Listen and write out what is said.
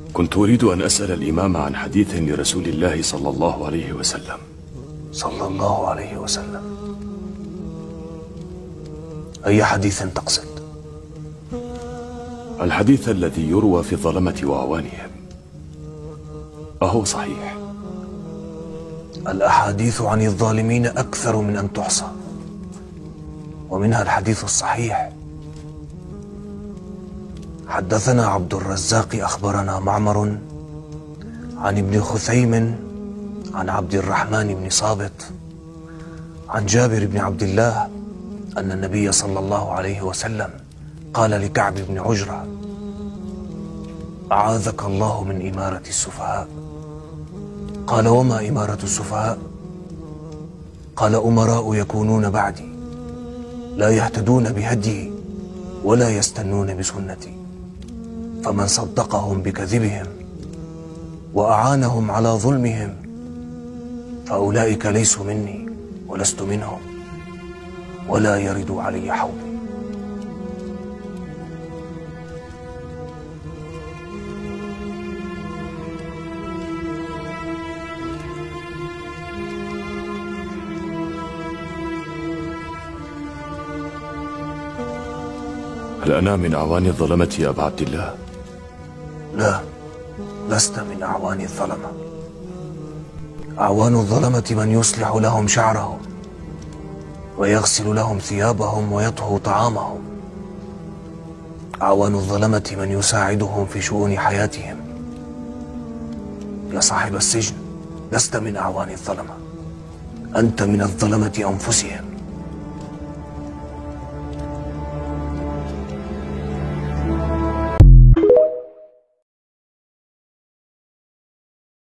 كنت أريد أن أسأل الإمام عن حديث لرسول الله صلى الله عليه وسلم. صلى الله عليه وسلم؟ أي حديث تقصد؟ الحديث الذي يروى في الظلمة وأعوانهم، أهو صحيح؟ الأحاديث عن الظالمين أكثر من أن تحصى، ومنها الحديث الصحيح. حدثنا عبد الرزاق أخبرنا معمر عن ابن خثيم عن عبد الرحمن بن صابت عن جابر بن عبد الله أن النبي صلى الله عليه وسلم قال لكعب بن عجرة: أعاذك الله من إمارة السفهاء. قال: وما إمارة السفهاء؟ قال: أمراء يكونون بعدي لا يهتدون بهديي ولا يستنون بسنتي، فمن صدقهم بكذبهم وأعانهم على ظلمهم فأولئك ليسوا مني ولست منهم، ولا يردوا علي حوضي. هل أنا من أعوان الظلمة يا أبا عبد الله؟ لا، لست من أعوان الظلمة. أعوان الظلمة من يصلح لهم شعرهم ويغسل لهم ثيابهم ويطهو طعامهم. أعوان الظلمة من يساعدهم في شؤون حياتهم. يا صاحب السجن، لست من أعوان الظلمة، أنت من الظلمة أنفسهم.